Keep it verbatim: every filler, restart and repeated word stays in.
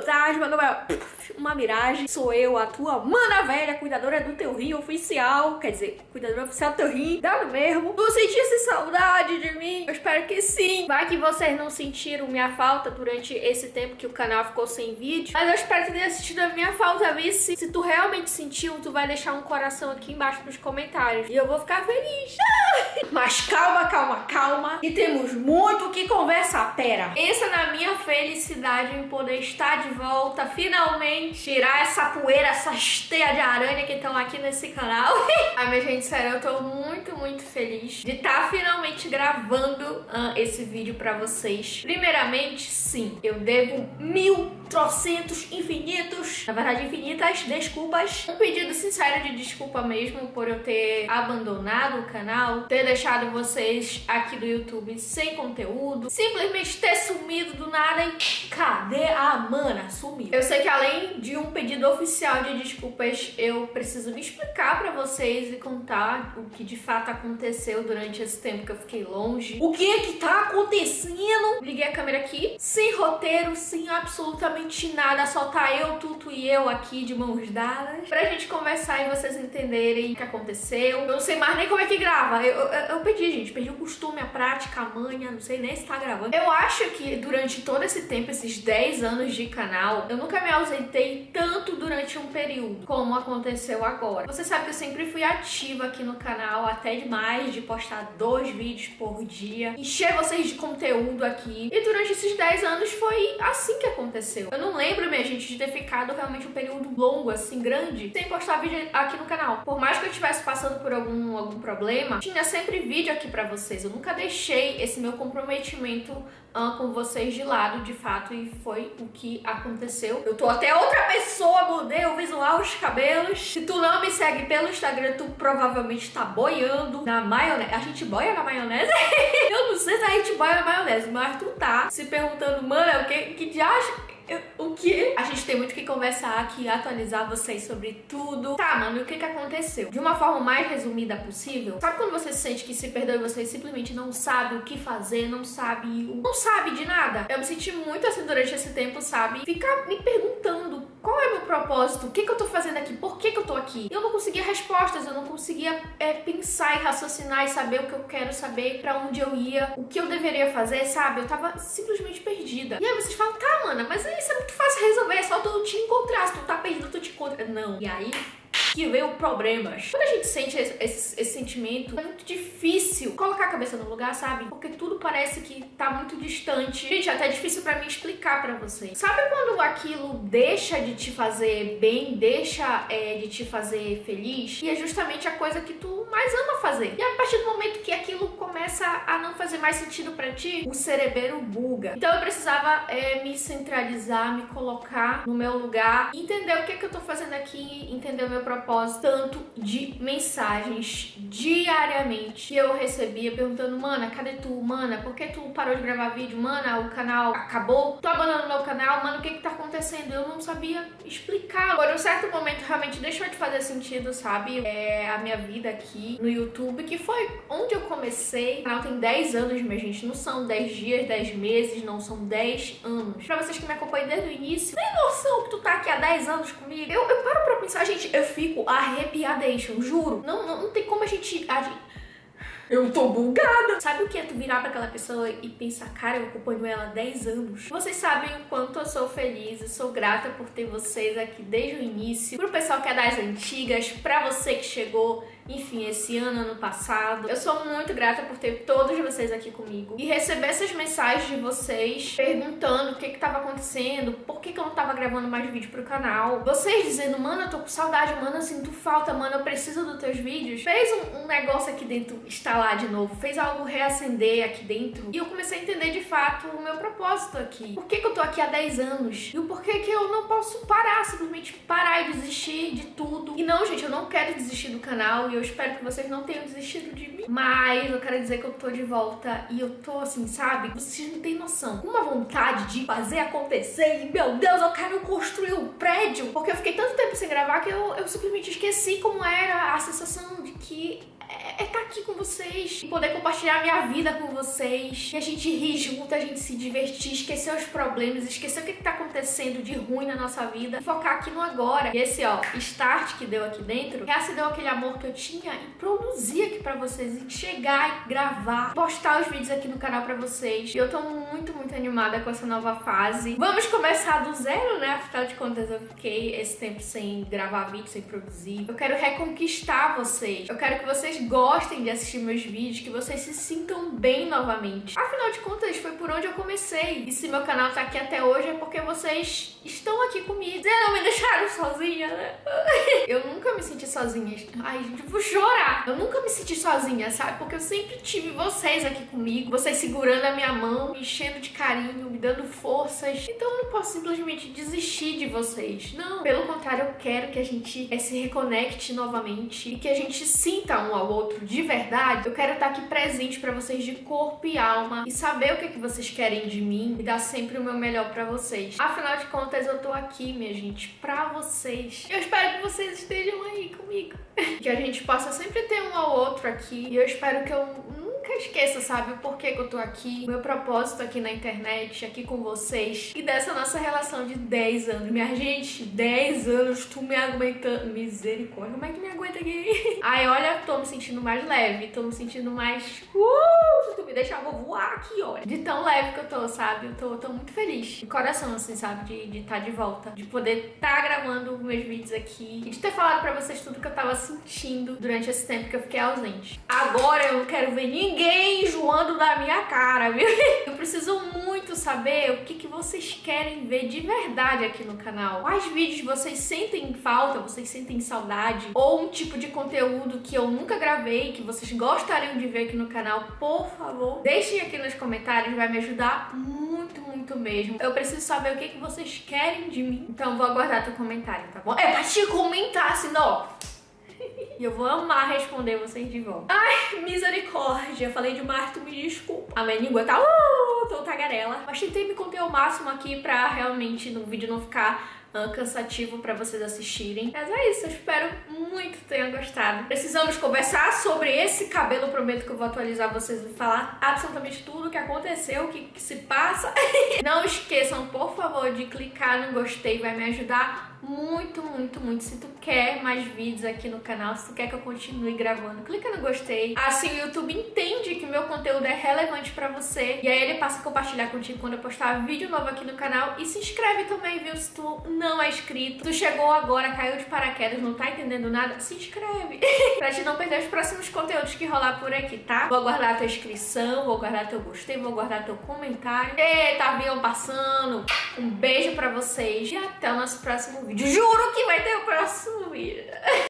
fantasma, não é uma miragem. Sou eu, a tua mana velha, cuidadora do teu rim oficial. Quer dizer, cuidadora oficial do teu rim. Dá no mesmo. Não sentisse saudade de mim? Eu espero que sim. Vai que vocês não sentiram minha falta durante esse tempo que o canal ficou sem vídeo. Mas eu espero que tenha sentido a minha falta, vice. Se tu realmente sentiu, tu vai deixar um coração aqui embaixo nos comentários. E eu vou ficar feliz. Mas calma, calma, calma. E temos muito o que conversar. Pera. Pensa na minha felicidade em poder estar de volta. Finalmente tirar essa poeira, essas teias de aranha que estão aqui nesse canal. Ai, minha gente, sério, eu tô muito, muito feliz de estar finalmente gravando uh, esse vídeo pra vocês. Primeiramente, sim, eu devo mil trocentos infinitos, na verdade infinitas, desculpas. Um pedido sincero de desculpa mesmo por eu ter abandonado o canal, ter deixado vocês aqui do YouTube sem conteúdo, simplesmente ter sumido do nada e cadê a mana? Sumiu. Eu sei que além de um pedido oficial de desculpas, eu preciso me explicar pra vocês e contar o que de fato aconteceu durante esse tempo que eu fiquei longe. O que é que tá acontecendo? Liguei a câmera aqui, sem roteiro, sem absolutamente nada, só tá eu, Tuto e eu aqui de mãos dadas, pra gente conversar e vocês entenderem o que aconteceu. Eu não sei mais nem como é que grava. Eu, eu, eu perdi, gente, perdi o costume, a prática, a manha, não sei nem se tá gravando. Eu acho que durante todo esse tempo, esses dez anos de canal, eu nunca me ausentei tanto durante um período como aconteceu agora. Você sabe que eu sempre fui ativa aqui no canal, até demais, de postar dois vídeos por dia, encher vocês de conteúdo aqui. E durante esses dez anos foi assim que aconteceu. Eu não lembro, minha gente, de ter ficado realmente um período longo, assim, grande, sem postar vídeo aqui no canal. Por mais que eu estivesse passando por algum, algum problema, tinha sempre vídeo aqui pra vocês. Eu nunca deixei esse meu comprometimento uh, com vocês de lado, de fato, e foi o que aconteceu. Eu tô até outra pessoa, mudei o visual, os cabelos. Se tu não me segue pelo Instagram, tu provavelmente tá boiando na maionese. A gente boia na maionese? Eu não sei se a gente boia na maionese, mas tu tá se perguntando, mano, o que, que diacho? Eu, o que? A gente tem muito que conversar aqui, atualizar vocês sobre tudo. Tá, mano, e o que que aconteceu? De uma forma mais resumida possível, sabe quando você sente que se perdeu e você simplesmente não sabe o que fazer, não sabe, não sabe de nada? Eu me senti muito assim durante esse tempo, sabe? Ficar me perguntando qual é meu propósito, o que que eu tô fazendo aqui, por que que eu tô aqui? Eu não conseguia respostas, eu não conseguia é, pensar e raciocinar e saber o que eu quero saber, pra onde eu ia, o que eu deveria fazer, sabe? Eu tava simplesmente perdida. E aí vocês falam, tá, mana, mas isso é muito fácil resolver, é só tu te encontrar, se tu tá perdido, tu te encontra. Não. E aí que veio problemas. Quando a gente sente esse, esse, esse sentimento, é muito difícil colocar a cabeça no lugar, sabe? Porque tudo parece que tá muito distante. Gente, é até difícil pra mim explicar pra vocês. Sabe quando aquilo deixa de te fazer bem, deixa é, de te fazer feliz? E é justamente a coisa que tu mais ama fazer. E a partir do momento que aquilo começa a não fazer mais sentido pra ti, o cerebelo buga. Então eu precisava é, me centralizar, me colocar no meu lugar, entender o que é que eu tô fazendo aqui, entender o meu propósito, tanto de mensagens diariamente que eu recebia perguntando, mana, cadê tu? Mana, por que tu parou de gravar vídeo? Mana, o canal acabou? Tu abandonando meu canal? Mana, o que que tá acontecendo? Eu não sabia explicar. Por um certo momento realmente deixou de fazer sentido, sabe? É a minha vida aqui no YouTube, que foi onde eu comecei. O canal tem dez anos, minha gente. Não são dez dias, dez meses, não, são dez anos. Pra vocês que me acompanham desde o início, tem noção que tu tá aqui há dez anos comigo? Eu, eu paro pra pensar, gente, eu fico arrepiadation, juro. Não, não, não tem como a gente... A gente... Eu tô bugada. Sabe o que é tu virar pra aquela pessoa e pensar, cara, eu acompanho ela há dez anos. Vocês sabem o quanto eu sou feliz, eu sou grata por ter vocês aqui desde o início. Pro pessoal que é das antigas, pra você que chegou, enfim, esse ano, ano passado. Eu sou muito grata por ter todos vocês aqui comigo. E receber essas mensagens de vocês perguntando o que que tava acontecendo, por que que eu não tava gravando mais vídeo pro canal. Vocês dizendo, mano, eu tô com saudade, mano, eu sinto falta, mano, eu preciso dos teus vídeos. Fez um, um negócio aqui dentro instalar de novo, fez algo reacender aqui dentro. E eu comecei a entender de fato o meu propósito aqui. Por que que eu tô aqui há dez anos? E o porquê que eu não posso parar, simplesmente parar e desistir de tudo. E não, gente, eu não quero desistir do canal e eu espero que vocês não tenham desistido de mim. Mas eu quero dizer que eu tô de volta e eu tô assim, sabe? Vocês não têm noção. Com uma vontade de fazer acontecer e, meu Deus, eu quero construir um prédio. Porque eu fiquei tanto tempo sem gravar que eu, eu simplesmente esqueci como era a sensação de que... É, é estar aqui com vocês, e poder compartilhar a minha vida com vocês, e a gente rir junto, a gente se divertir, esquecer os problemas, esquecer o que tá acontecendo de ruim na nossa vida, focar aqui no agora. E esse, ó, start que deu aqui dentro, reacendeu aquele amor que eu tinha e produzir aqui pra vocês, e chegar e gravar, postar os vídeos aqui no canal pra vocês. E eu tô muito, muito animada com essa nova fase. Vamos começar do zero, né? Afinal de contas, eu fiquei esse tempo sem gravar vídeo, sem produzir. Eu quero reconquistar vocês. Eu quero que vocês gostem de assistir meus vídeos, que vocês se sintam bem novamente. Afinal de contas, foi por onde eu comecei. E se meu canal tá aqui até hoje, é porque vocês estão aqui comigo. Vocês não me deixaram sozinha, né? Eu nunca me senti sozinha. Ai, gente, eu vou chorar. Eu nunca me senti sozinha, sabe? Porque eu sempre tive vocês aqui comigo. Vocês segurando a minha mão, me enchendo de carinho, me dando forças. Então eu não posso simplesmente desistir de vocês. Não. Pelo contrário, eu quero que a gente é, se reconecte novamente e que a gente sinta um ao outro de verdade. Eu quero estar aqui presente pra vocês de corpo e alma e saber o que, é que vocês querem de mim e dar sempre o meu melhor pra vocês. Afinal de contas, eu tô aqui, minha gente, pra vocês. Eu espero que vocês estejam aí comigo. Que a gente possa sempre ter um ao outro aqui. E eu espero que eu nunca esqueça, sabe, o porquê que eu tô aqui, o meu propósito aqui na internet, aqui com vocês. E dessa nossa relação de dez anos. Minha gente, dez anos, tu me aguentando. Misericórdia, como é que me aguenta aqui? Ai, olha, tô me sentindo mais leve, tô me sentindo mais... Uh, se tu me deixar, eu vou voar aqui, olha. De tão leve que eu tô, sabe? Eu tô, tô muito feliz. De coração, assim, sabe? De estar de, tá de volta. De poder estar tá gravando meus vídeos aqui. E de ter falado pra vocês tudo que eu tava sentindo durante esse tempo que eu fiquei ausente. Agora eu não quero ver ninguém enjoando da minha cara, viu? Eu preciso muito saber o que, que vocês querem ver de verdade aqui no canal. Quais vídeos vocês sentem falta, vocês sentem saudade? Ou um tipo de conteúdo que eu nunca gravei, que vocês gostariam de ver aqui no canal, por favor, deixem aqui nos comentários, vai me ajudar muito, muito mesmo. Eu preciso saber o que, que vocês querem de mim. Então vou aguardar teu comentário, tá bom? É pra te comentar, senão... E eu vou amar responder vocês de volta. Ai, misericórdia. Falei demais, tu me desculpa. A minha língua tá... Uh, tô tagarela. Mas tentei me conter ao máximo aqui pra realmente no vídeo não ficar... Uh, cansativo pra vocês assistirem. Mas é isso, eu espero muito que tenham gostado. Precisamos conversar sobre esse cabelo. Prometo que eu vou atualizar vocês e falar absolutamente tudo o que aconteceu, o que, que se passa. Não esqueçam, por favor, de clicar no gostei, vai me ajudar muito, muito, muito. Se tu quer mais vídeos aqui no canal, se tu quer que eu continue gravando, clica no gostei. Assim o YouTube entende que o meu conteúdo é relevante pra você e aí ele passa a compartilhar contigo quando eu postar vídeo novo aqui no canal. E se inscreve também, viu? Se tu não é inscrito, tu chegou agora, caiu de paraquedas, não tá entendendo nada, se inscreve pra te não perder os próximos conteúdos que rolar por aqui, tá? Vou aguardar a tua inscrição, vou aguardar teu gostei, vou aguardar teu comentário. Eita, avião passando. Um beijo pra vocês e até o nosso próximo vídeo. Juro que vai ter o próximo vídeo.